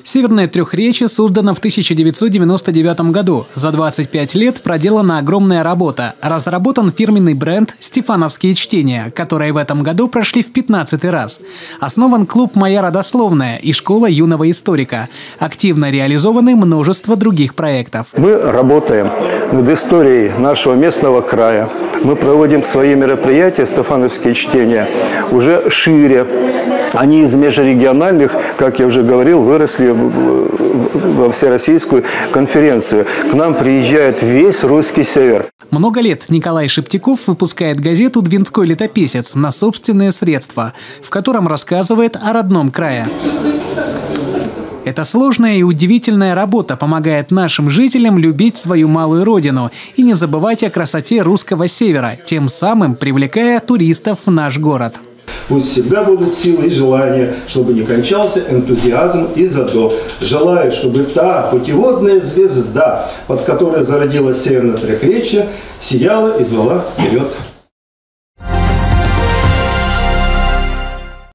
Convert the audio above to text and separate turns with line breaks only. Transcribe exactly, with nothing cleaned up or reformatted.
Северное Трехречье создано в тысяча девятьсот девяносто девятом году. За двадцать пять лет проделана огромная работа. Разработан фирменный бренд «Стефановские чтения», которые в этом году прошли в пятнадцатый раз. Основан клуб «Моя родословная» и школа юного историка. Активно реализованы множество других проектов.
Мы работаем над историей нашего местного края. Мы проводим свои мероприятия «Стефановские чтения» уже шире. Они из межрегиональных, как я уже говорил, выросли во всероссийскую конференцию. К нам приезжает весь русский север.
Много лет Николай Шептяков выпускает газету «Двинской летописец» на собственные средства, в котором рассказывает о родном крае. Эта сложная и удивительная работа помогает нашим жителям любить свою малую родину и не забывать о красоте русского севера, тем самым привлекая туристов в наш город.
Пусть всегда будут силы и желания, чтобы не кончался энтузиазм и задор. Желаю, чтобы та путеводная звезда, под которой зародилась Северное Трехречье, сияла и звала вперед.